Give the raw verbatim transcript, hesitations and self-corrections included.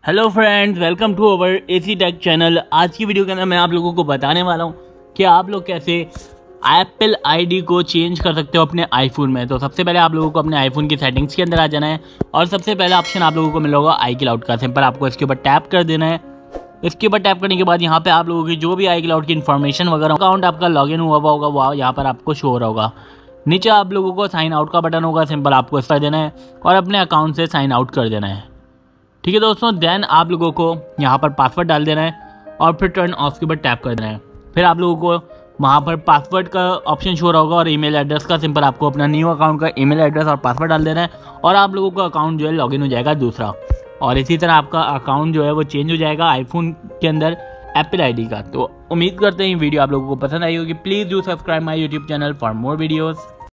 Hello friends, welcome to our AC tech channel. आज की video के अंदर मैं आप लोगों को बताने वाला हूँ कि आप लोग कैसे एप्पल आईडी को चेंज कर सकते हो अपने आईफोन में। तो सबसे पहले आप लोगों को अपने आईफोन की सेटिंग्स के अंदर आ जाना है और सबसे पहला ऑप्शन आप लोगों को मिला होगा आई क्लाउड का। सिंपल आपको इसके ऊपर टैप कर देना है। इसके ऊपर टैप करने के बाद यहाँ पे आप लोगों की जो भी आई क्लाउड की इन्फॉर्मेशन वगैरह अकाउंट आपका लॉगिन हुआ हुआ होगा वो यहाँ पर आपको शो हो रहा होगा। नीचे आप लोगों को साइन आउट का बटन होगा, सिंपल आपको इस पर देना है और अपने अकाउंट से साइन आउट कर देना है। ठीक है दोस्तों, देन आप लोगों को यहाँ पर पासवर्ड डाल देना है और फिर टर्न ऑफ के ऊपर टैप कर देना है। फिर आप लोगों को वहाँ पर पासवर्ड का ऑप्शन शो रहा होगा और ईमेल एड्रेस का। सिंपल आपको अपना न्यू अकाउंट का ईमेल एड्रेस और पासवर्ड डाल देना है और आप लोगों का अकाउंट जो है लॉगिन हो जाएगा दूसरा। और इसी तरह आपका अकाउंट जो है वो चेंज हो जाएगा आईफोन के अंदर एप्पल आईडी का। तो उम्मीद करते हैं वीडियो आप लोगों को पसंद आई होगी। Please do subscribe my YouTube channel for more videos.